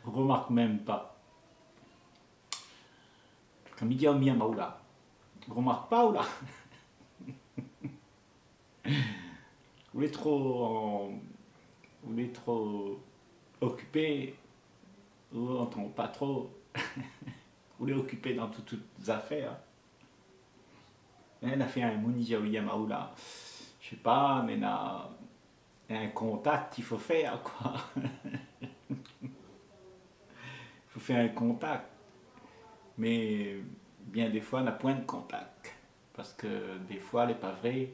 remarque même pas. Comme il dit au Miyamaoula, remarque pas ou là? Vous êtes trop occupé, ou entend pas trop, vous êtes occupé dans toutes les affaires. On a fait un Mounija au Yamaoula, je sais pas, mais on a un contact qu'il faut faire, quoi. Il faut faire un contact. Mais bien des fois, on n'a point de contact. Parce que des fois, elle n'est pas vraie.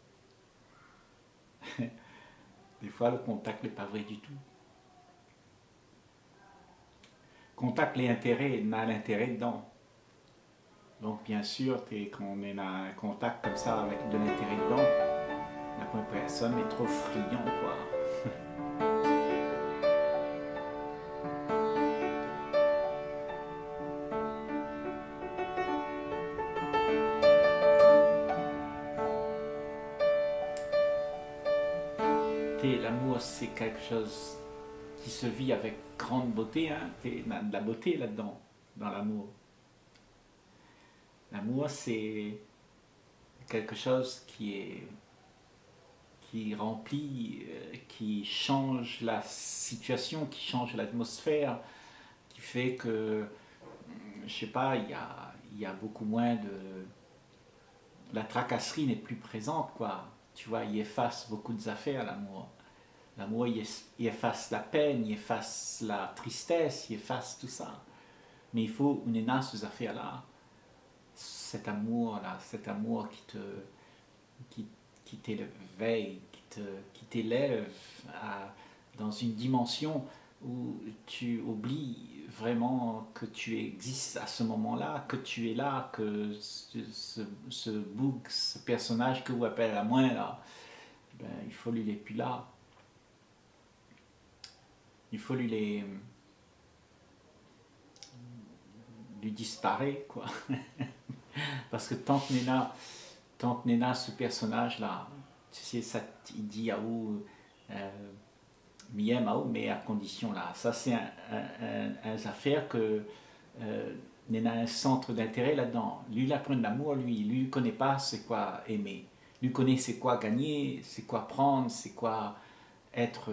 Des fois, le contact n'est pas vrai du tout. Contact, les intérêts, on a l'intérêt dedans. Donc, bien sûr, quand on est dans un contact comme ça avec de l'intérêt dedans, la première personne est trop friand, quoi. L'amour, c'est quelque chose qui se vit avec grande beauté, hein. Il y a de la beauté là-dedans, dans l'amour. L'amour, c'est quelque chose qui remplit, qui change la situation, qui change l'atmosphère, qui fait que, je sais pas, il y a beaucoup moins de... La tracasserie n'est plus présente, quoi. Tu vois, il efface beaucoup d'affaires, l'amour. L'amour, il efface la peine, il efface la tristesse, il efface tout ça. Mais il faut une énasse ces affaires-là. Cet amour-là, cet amour qui t'éveille, qui t'élève dans une dimension où tu oublies vraiment que tu existes à ce moment-là, que tu es là, que ce bouc, ce personnage que vous appelez la moins là, ben, il faut lui les plus là. Il faut lui disparaître, quoi. Parce que tant que Nena, ce personnage-là, tu sais, ça, il dit à où, mais à condition là. Ça, c'est une affaire que Nena a un centre d'intérêt là-dedans. Lui, il apprend de l'amour, lui ne connaît pas c'est quoi aimer. Lui connaît c'est quoi gagner, c'est quoi prendre, c'est quoi être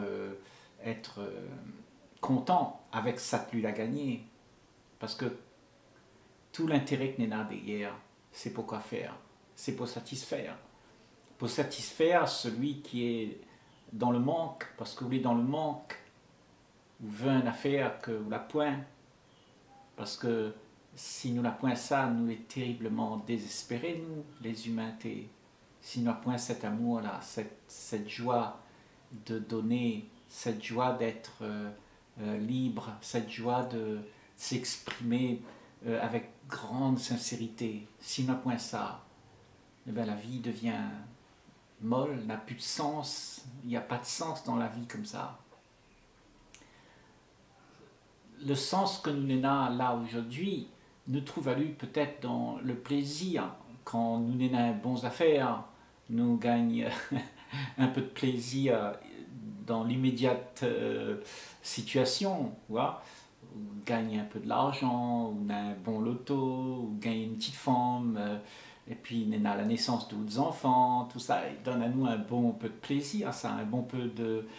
content avec ça que lui a gagné. Parce que tout l'intérêt que Nena a derrière, c'est pour quoi faire. C'est pour satisfaire. Pour satisfaire celui qui est dans le manque, parce que vous êtes dans le manque, vous veut une affaire que vous la point, parce que si nous la point ça, nous est terriblement désespérés, nous, les humanité. Si nous la point cet amour-là, cette joie de donner, cette joie d'être libre, cette joie de s'exprimer avec grande sincérité, si nous la point ça, eh bien, la vie devient molle, n'a plus de sens, il n'y a pas de sens dans la vie comme ça. Le sens que nous avons là aujourd'hui nous trouve à lui peut-être dans le plaisir. Quand nous avons bonnes affaires, nous gagnons un peu de plaisir dans l'immédiate situation. Voilà. On gagne un peu de l'argent, on a un bon loto, on gagne une petite femme, et puis on a la naissance d'autres enfants, tout ça, il donne à nous un bon peu de plaisir, ça, un bon peu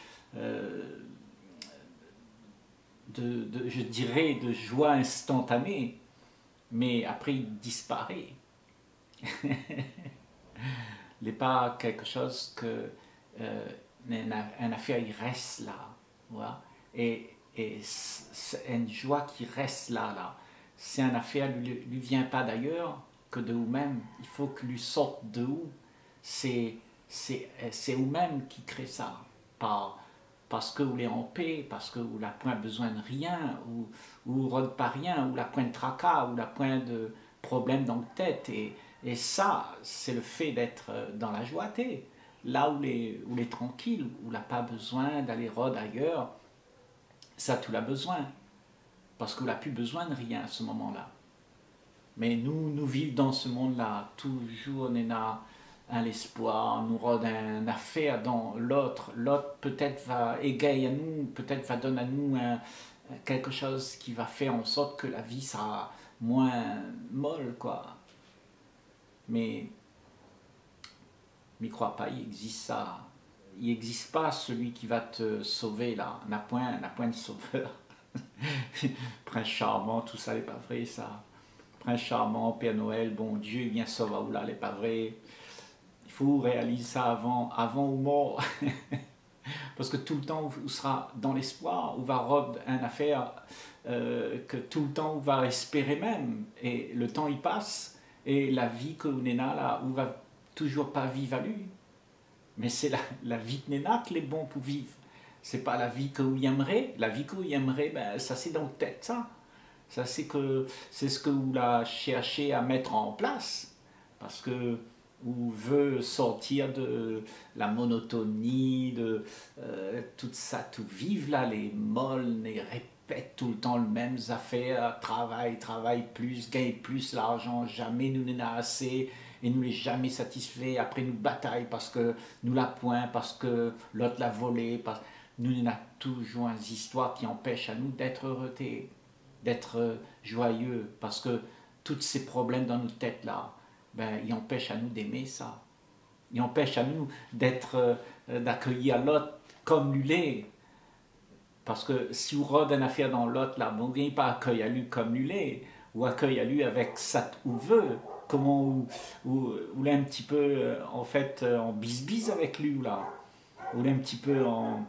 je dirais, de joie instantanée, mais après il disparaît. Il n'est pas quelque chose que une affaire, il reste là, voilà. Et c'est une joie qui reste là. C'est une affaire, lui vient pas d'ailleurs que de vous-même. Il faut que lui sorte de vous. C'est vous-même qui crée ça. Parce que vous l'êtes en paix, parce que vous n'avez point besoin de rien, ou vous ne pas rien, ou la point de tracas, ou la point de problème dans la tête. Et ça, c'est le fait d'être dans la joieté. Là où les tranquille, où n'a pas besoin d'aller rôder ailleurs, ça tout l'a besoin, parce qu'on n'a plus besoin de rien à ce moment-là. Mais nous vivons dans ce monde-là, toujours on a un espoir, nous rôde une affaire dans l'autre peut-être va égayer à nous, peut-être va donner à nous quelque chose qui va faire en sorte que la vie sera moins molle, quoi. Mais crois pas, il existe ça. Il n'existe pas celui qui va te sauver, là. N'a point de sauveur. Prince charmant, tout ça n'est pas vrai, ça. Prince charmant, Père Noël, bon Dieu, il vient sauver ou là, n'est pas vrai. Il faut réaliser ça avant ou mort. Parce que tout le temps, on sera dans l'espoir, on va rendre une affaire que tout le temps, on va espérer même. Et le temps, il passe. Et la vie que on est là, on va toujours pas vivre à lui. Mais c'est la vie que n'est qui est bon pour vivre. C'est pas la vie que vous aimerez. La vie que vous aimerez, ben, ça c'est dans la tête, ça. Ça c'est ce que vous la cherchez à mettre en place. Parce que vous veut sortir de la monotonie, de tout ça, tout vivre là, les molles, les répètent tout le temps les mêmes affaires, travail plus, gagne plus l'argent, jamais nous n'en a assez et nous n'est jamais satisfait. Après nous bataille parce que nous la point, parce que l'autre l'a volé, parce nous n'en a toujours des histoires qui empêchent à nous d'être heureux, d'être joyeux, parce que tous ces problèmes dans nos têtes là, ben, ils empêchent à nous d'aimer ça. Ils empêchent à nous d'accueillir l'autre comme lui l'est. Parce que si on rôde une affaire dans l'autre, là, on ne vient pas accueillir à lui comme lui l'est, ou accueillir à lui avec ça qu'on veut, comment ou est un petit peu en fait en bisbise avec lui, là, ou est un petit peu en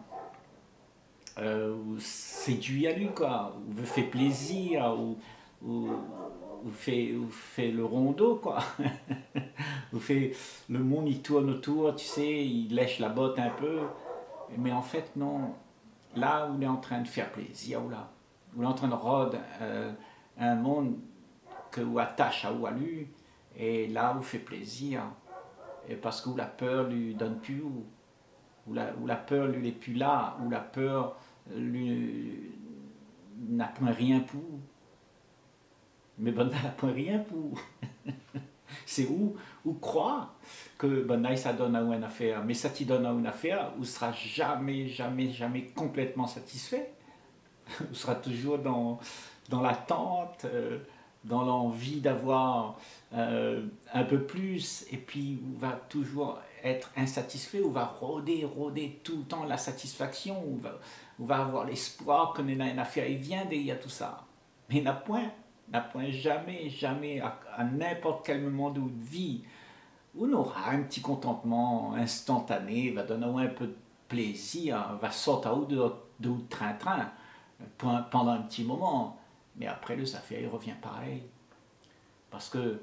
séduit à lui, quoi, ou veut faire plaisir, ou fait le rondeau, quoi. Ou fait le monde, il tourne autour, tu sais, il lèche la botte un peu. Mais en fait, non. Là où on est en train de faire plaisir, ou là, où on est en train de rôder un monde que vous attache à lui, et là où fait plaisir, et parce que où la peur lui donne plus, où la peur lui n'est plus là, où la peur lui n'a point rien pour. Mais bon, n'a point rien pour. C'est où croire que bon, ça donne à une affaire, mais ça t'y donne à une affaire, où sera jamais complètement satisfait. Où sera toujours dans l'attente, dans l'envie d'avoir un peu plus, et puis où va toujours être insatisfait, où va rôder tout le temps la satisfaction, où va avoir l'espoir que une affaire il vient derrière tout ça. Mais il n'a point jamais, à n'importe quel moment de votre vie, on aura un petit contentement instantané, va donner un peu de plaisir, va sortir de train-train pendant un petit moment. Mais après, les affaires, il revient pareil. Parce que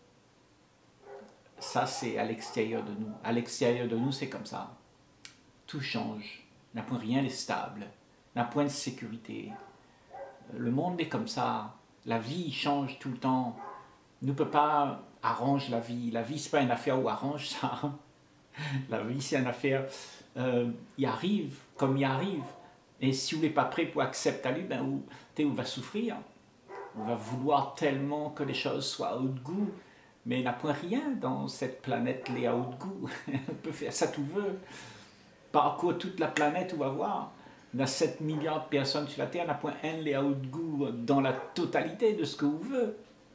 ça, c'est à l'extérieur de nous. À l'extérieur de nous, c'est comme ça. Tout change. N'a point rien n'est stable. N'a point de sécurité. Le monde est comme ça. La vie change tout le temps. On ne peut pas arranger la vie. La vie, ce n'est pas une affaire où arrange ça. La vie, c'est une affaire, il arrive comme il arrive. Et si vous n'êtes pas prêt pour accepter lui, ben, on va souffrir. On va vouloir tellement que les choses soient à haut de goût. Mais il n'y a point rien dans cette planète-là à haut de goût. On peut faire ça tout veut. Parcours toute la planète, on va voir. On a 7 milliards de personnes sur la Terre, on n'a point un les à haut de goût dans la totalité de ce que vous voulez.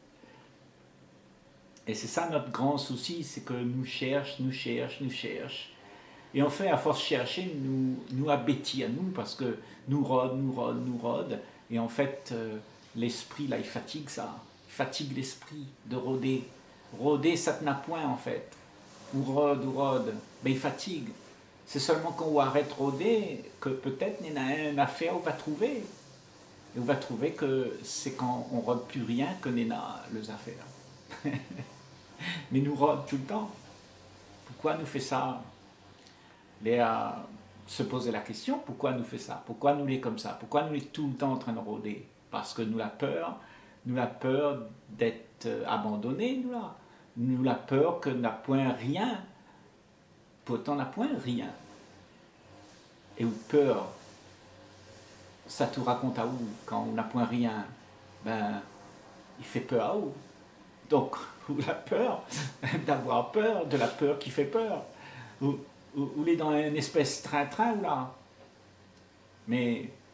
Et c'est ça notre grand souci, c'est que nous cherche. Et en fait, à force de chercher, nous abêtit à nous, parce que nous rôde. Et en fait, l'esprit, là, il fatigue ça. Il fatigue l'esprit de rôder. Rôder, ça n'a point, en fait. Ou rôde. Mais il fatigue. C'est seulement quand on arrête de rôder que peut-être il y a une affaire où on va trouver. Et on va trouver que c'est quand on ne rôde plus rien que il y a les affaires. Mais nous rôdons tout le temps. Pourquoi nous fait ça? Et à se poser la question, pourquoi nous fait ça? Pourquoi nous est comme ça? Pourquoi nous est tout le temps en train de rôder? Parce que nous la peur d'être abandonnés, nous la peur que n'a point rien. Pourtant n'a point rien. Et ou peur, ça tout raconte à où quand on n'a point rien, ben il fait peur à où. Donc, ou la peur d'avoir peur, de la peur qui fait peur. Ou est dans une espèce de train-train là. Mais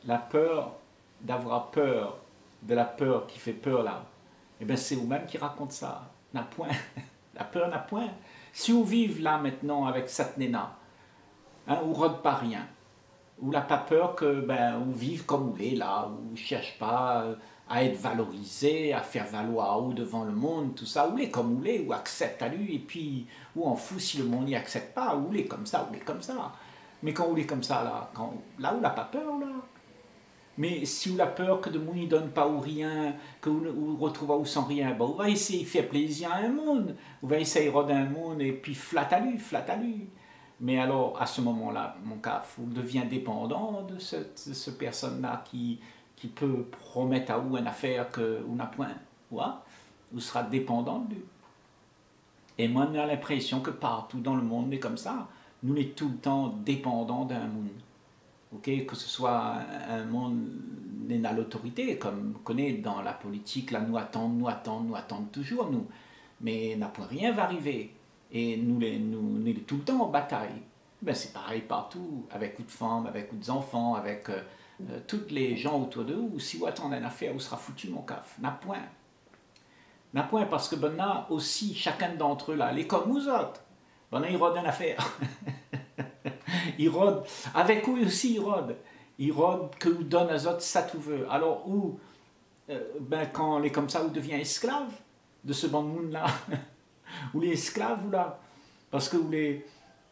la peur d'avoir peur, de la peur qui fait peur là, eh bien c'est vous-même qui raconte ça. N'a point. La peur n'a point. Si vous vivez là maintenant avec cette néna, hein, ou rôde pas rien, ou n'a pas peur que ben ou vive comme vous est là, ou cherche pas à être valorisé, à faire valoir ou devant le monde, tout ça, ou l'est comme vous l'est, ou accepte à lui, et puis ou en fout si le monde n'y accepte pas, ou l'est comme ça, ou l'est comme ça. Mais quand vous l'est comme ça là, là où n'a pas peur là. Mais si vous avez peur que de monde ne donne pas ou rien, que vous retrouvez ou sans rien, bon, vous va essayer de faire plaisir à un monde, vous va essayer de rôder un monde et puis flatte à lui, flatte à lui. Mais alors, à ce moment-là, mon cas, vous devenez dépendant de ce personne-là qui peut promettre à vous une affaire que vous n'avez point. Vous serez dépendant de lui. Et moi, j'ai l'impression que partout dans le monde, est comme ça. Nous sommes tout le temps dépendants d'un monde. Okay, que ce soit un monde à l'autorité, comme on connaît dans la politique, là nous attendons toujours, nous. Mais rien va arriver. Et nous sommes tout le temps en bataille. Ben, c'est pareil partout, avec toutes femmes, avec toutes enfants, avec tous les gens autour d'eux, ou si vous attendez une affaire, vous sera foutu mon caf. N'a point. N'a point, parce que ben là aussi, chacun d'entre eux là, les comme vous autres, ben là, ils rodent une affaire. Il rôde, avec eux aussi il rôde que vous donne à autres ça tout veut. Alors où, ben quand on est comme ça, on devient esclave de ce bon monde là, ou les esclaves ou là, parce que vous les,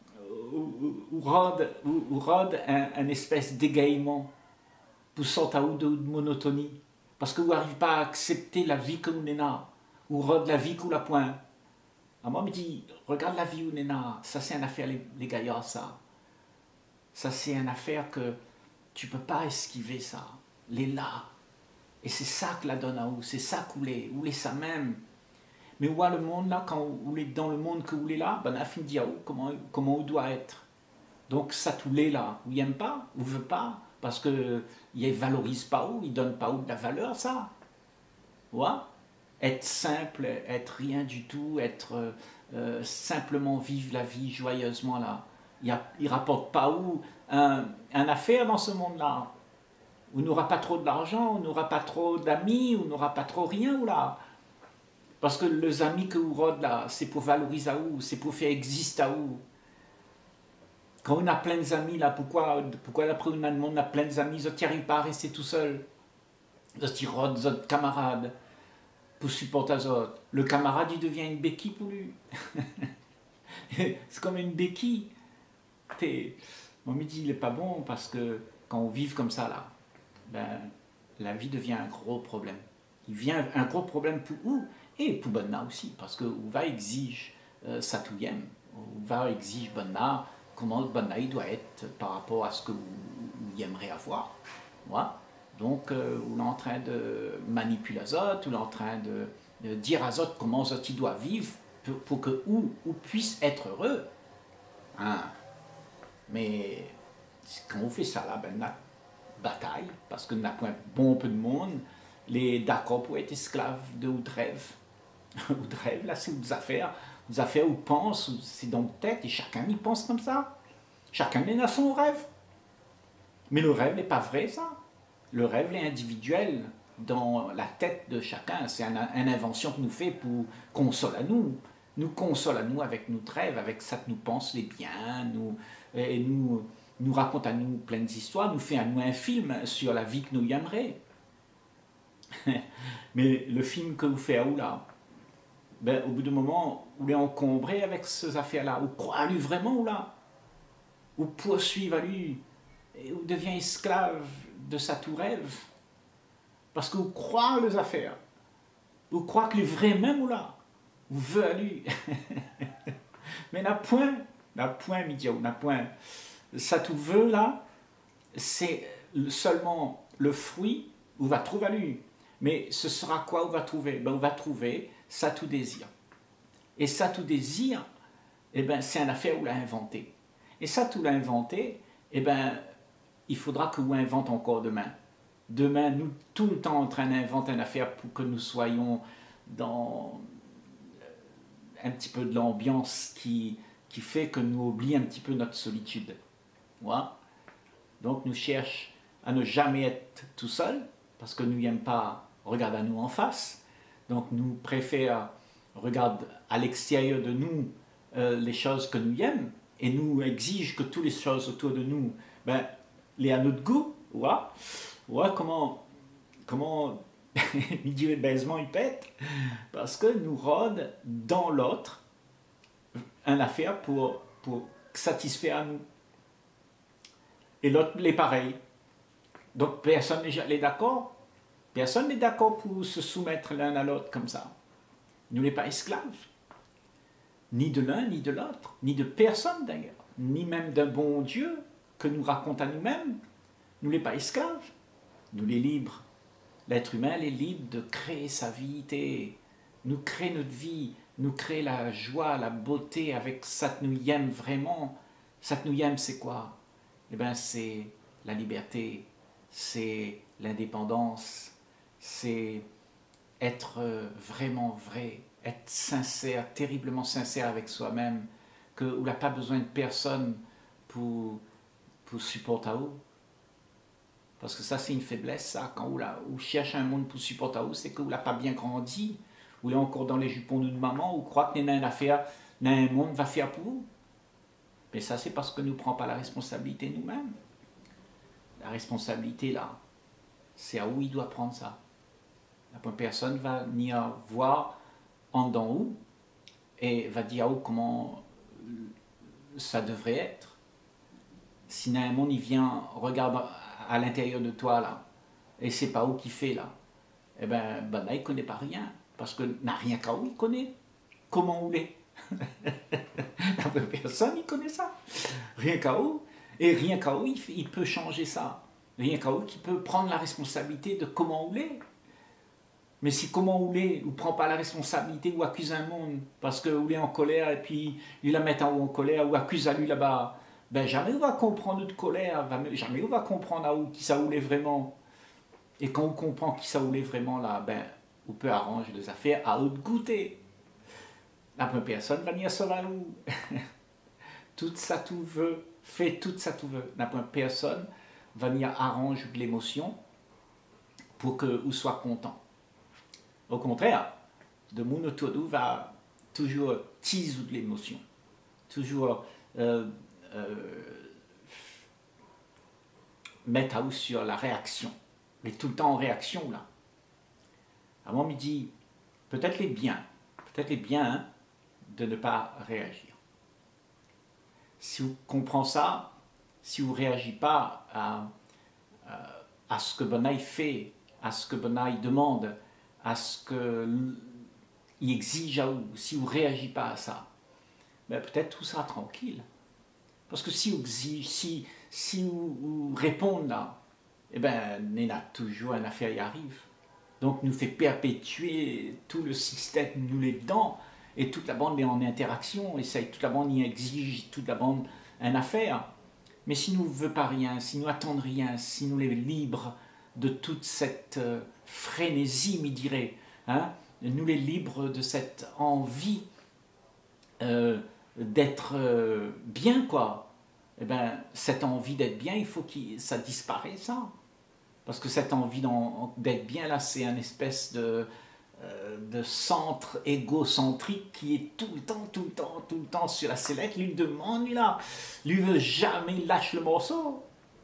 ou rôde un espèce d'égaiement pour sortir de monotonie, parce que vous n'arrivez pas à accepter la vie que vous n'êtes là, ou rôde la vie que vous la point. À moi me dit, regarde la vie où vous n'êtes là, ça c'est une affaire les gaillards ça. Ça, c'est une affaire que tu ne peux pas esquiver, ça. Les là. Et c'est ça que la donne à vous. C'est ça que vous voulez ça même. Mais où est le monde là, quand vous êtes dans le monde que vous voulez là, ben, la fin dit à vous comment vous doit être. Donc, ça tout l'est là. Vous n'aimez pas, vous ne veut pas, parce qu'il ne valorise pas vous, il ne donne pas vous de la valeur, ça. Ouais? Être simple, être rien du tout, être simplement vivre la vie joyeusement là. Il ne rapporte pas où un affaire dans ce monde-là. On n'aura pas trop d'argent, on n'aura pas trop d'amis, on n'aura pas trop rien ou là. Parce que les amis que vous rodez là, c'est pour valoriser à vous, c'est pour faire exister à vous. Quand on a plein d'amis là, pourquoi après on a plein d'amis, ils n'y arrivent pas à rester tout seul. Ils rodent d'autres camarades pour supporter les autres. Le camarade, il devient une béquille pour lui. C'est comme une béquille. On me dit il n'est pas bon parce que quand on vit comme ça là, ben, la vie devient un gros problème. Il vient un gros problème pour vous et pour Bonna aussi, parce que vous va exige ça tout yem, vous va exige Bonna comment Bonna il doit être par rapport à ce que vous aimeriez avoir. Voilà. Donc vous êtes en train de manipuler les autres, vous êtes en train de dire à autres comment les autres doivent vivre pour que vous puissent être heureux. Hein? Mais quand on fait ça là, ben, notre bataille, parce que nous n'avons pas bon peu de monde, les d'accord pour être esclaves de ou de rêve. Ou de rêve, là, c'est des affaires où pense, c'est dans la tête, et chacun y pense comme ça. Chacun a son rêve. Mais le rêve n'est pas vrai, ça. Le rêve est individuel dans la tête de chacun. C'est une invention que nous fait pour consoler à nous. Nous console à nous avec notre rêve, avec ça que nous pense les biens, nous raconte à nous plein d'histoires, nous fait à nous un film sur la vie que nous y aimerions. Mais le film que vous faites à vous là, ben, au bout d'un moment, vous êtes encombré avec ces affaires-là, vous croyez à lui vraiment ou là, vous poursuivez à lui, et vous devenez esclave de sa tout rêve, parce que vous croyez les affaires, vous croyez que le vrai même ou là, vous veut à lui. Mais n'a point, Midiaou, n'a point. Ça tout veut là, c'est seulement le fruit où va trouver à lui. Mais ce sera quoi on va trouver? Ben, on va trouver ça tout désir. Et ça tout désir, eh ben, c'est une affaire où l'a inventé. Et ça tout l'a inventé, eh ben, il faudra que vous inventez encore demain. Demain, nous, tout le temps en train d'inventer une affaire pour que nous soyons dans un petit peu de l'ambiance qui fait que nous oublions un petit peu notre solitude. Voilà. Donc nous cherchons à ne jamais être tout seul, parce que nous n'aimons pas regarder à nous en face. Donc nous préférons regarder à l'extérieur de nous les choses que nous aimons, et nous exige que toutes les choses autour de nous, ben, les à notre goût, ouais, comment il dit baisement il pète, parce que nous rôde dans l'autre une affaire pour satisfaire à nous. Et l'autre est pareil. Donc personne n'est d'accord. Personne n'est d'accord pour se soumettre l'un à l'autre comme ça. Nous n'est pas esclaves. Ni de l'un, ni de l'autre, ni de personne d'ailleurs, ni même d'un bon Dieu que nous raconte à nous-mêmes. Nous n'est pas esclaves. Nous les libres. L'être humain est libre de créer sa vie, nous créer notre vie, nous créer la joie, la beauté avec ça que nous aimons vraiment. Ça que nous aimons, c'est quoi? Eh bien, c'est la liberté, c'est l'indépendance, c'est être vraiment vrai, être sincère, terriblement sincère avec soi-même, où on n'a pas besoin de personne pour supporter à vous. Parce que ça, c'est une faiblesse, ça. Quand on cherche un monde pour supporter à vous, c'est que vous n'avez pas bien grandi, vous êtes encore dans les jupons de maman, ou croit que un monde va faire pour vous. Mais ça, c'est parce que nous ne prenons pas la responsabilité nous-mêmes. La responsabilité, là, c'est à où il doit prendre ça. La personne va venir voir en d'en haut et va dire à où comment ça devrait être. Si un monde, il vient, regarde à l'intérieur de toi, là, et c'est pas où qu'il fait, là, eh ben là, il ne connaît pas rien, parce que n'a rien qu'à où il connaît. Comment on est. Personne, il connaît ça. Rien qu'à où. Et rien qu'à où, il peut changer ça. Rien qu'à où, il peut prendre la responsabilité de comment on est. Mais si comment on est, ou prend pas la responsabilité, ou accuse un monde, parce que ou est en colère, et puis il la met en haut en colère, ou accuse à lui là-bas, ben jamais on va comprendre notre colère, jamais on va comprendre à où qui ça voulait vraiment. Et quand on comprend qui ça voulait vraiment là, ben on peut arranger les affaires à haute goûter. La première personne va venir sauver nous. Tout ça tout veut, fait tout ça tout veut. La première personne va venir arranger de l'émotion pour que vous soyez content. Au contraire, de mon autour de vous va toujours teaser de l'émotion, toujours mettre à vous sur la réaction, mais tout le temps en réaction là. À moi, il me dit peut-être les biens hein, de ne pas réagir. Si vous comprenez ça, si vous ne réagissez pas à ce que Bonaï fait, à ce que Bonaï demande, à ce qu'il exige à vous, si vous ne réagissez pas à ça, ben peut-être tout sera tranquille. Parce que si vous exigez, si vous répondez là, eh ben, il y a toujours une affaire qui arrive. Donc, nous fait perpétuer tout le système, nous les dents, et toute la bande est en interaction, et ça, toute la bande y exige, toute la bande une affaire. Mais si nous ne veut pas rien, si nous attendons rien, si nous les libres de toute cette frénésie, m'y dirait, hein, nous les libres de cette envie d'être bien, quoi. Eh ben, cette envie d'être bien, il faut que ça disparaisse, ça. Parce que cette envie d'être bien, là, c'est une espèce de centre égocentrique qui est tout le temps sur la sellette. Lui demande, lui veut jamais lâcher le morceau.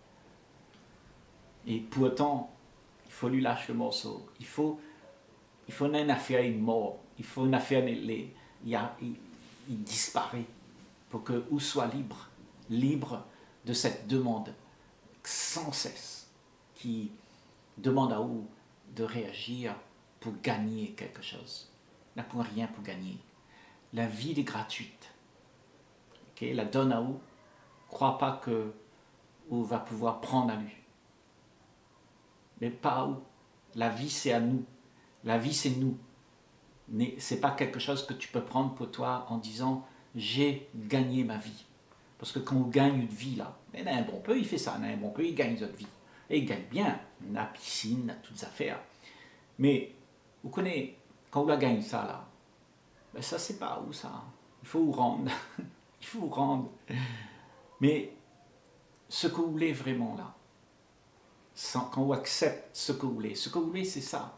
Et pourtant, il faut lui lâcher le morceau. Il faut une affaire, une mort. Il faut une affaire, il disparaît pour que vous soit libre de cette demande sans cesse qui demande à vous de réagir pour gagner quelque chose. Il n'a pour rien pour gagner. La vie est gratuite. Okay? La donne à vous. Ne crois pas que vous va pouvoir prendre à lui. Mais pas à vous. La vie, c'est à nous. La vie, c'est nous. Ce n'est pas quelque chose que tu peux prendre pour toi en disant « j'ai gagné ma vie ». Parce que quand on gagne une vie, là, un bon peu, il fait ça. Un bon peu, il gagne notre vie. Et il gagne bien. On a la piscine, on a toutes les affaires. Mais, vous connaissez, quand on la gagne ça, là, ben ça, c'est pas où ça. Il faut vous rendre. Il faut vous rendre. Mais, ce que vous voulez vraiment, là, quand vous acceptez ce que vous voulez. Ce que vous voulez, c'est ça.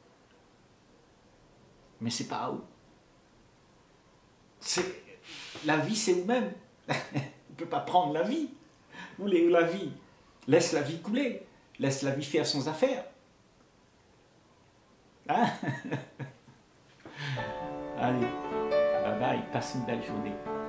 Mais c'est pas à vous. La vie, c'est vous-même. Vous ne pouvez pas prendre la vie. Vous voulez la vie. Laisse la vie couler. Laisse la vie faire son affaire. Hein? Allez, bye bye, passe une belle journée.